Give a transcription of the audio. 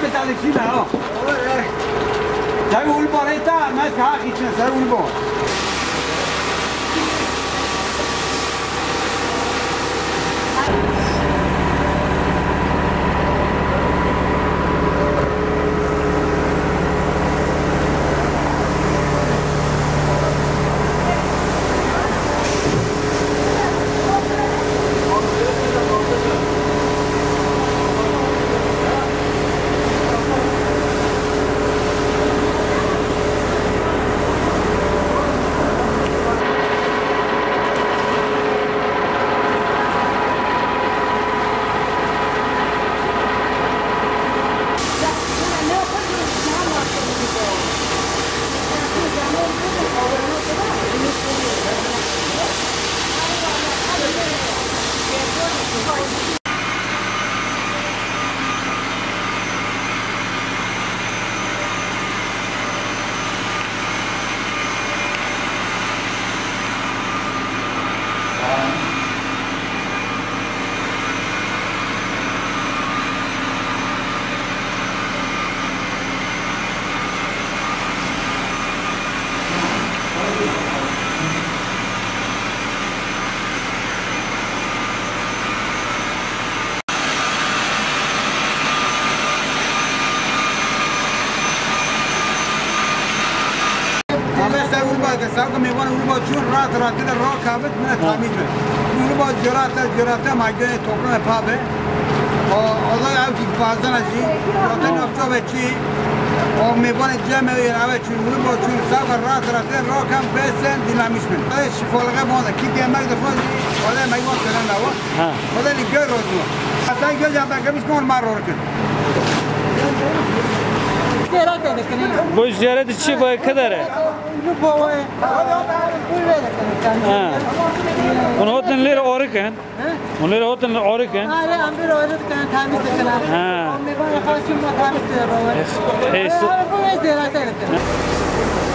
بتاعك شيء ها سوي الباريتا ماسك هاكي سوي البار ساق میوان اون با جون رات کده راه کابت من تعمیر من اون با جرات ماجرا توپران پابه الله عافی بازن ازی رات نفتا بچی و میوان جمع یراوه چون اون با جون ساق راه کم بسن دینامیش من شفالقه ماده کی دیمک دفعه ولی میوان کردن داوا ولی لیگر روزم اصلا گل جنبه کمیش کن مار رو کن Bu ziyaret için bu kadar. Onu hoten lira orıken. Onu lira hoten orıken. Hayır, amber orıken temiz dikene. Ha. Onu bana karşı mı temiz diyor baba. Bu ne ziyaret edin.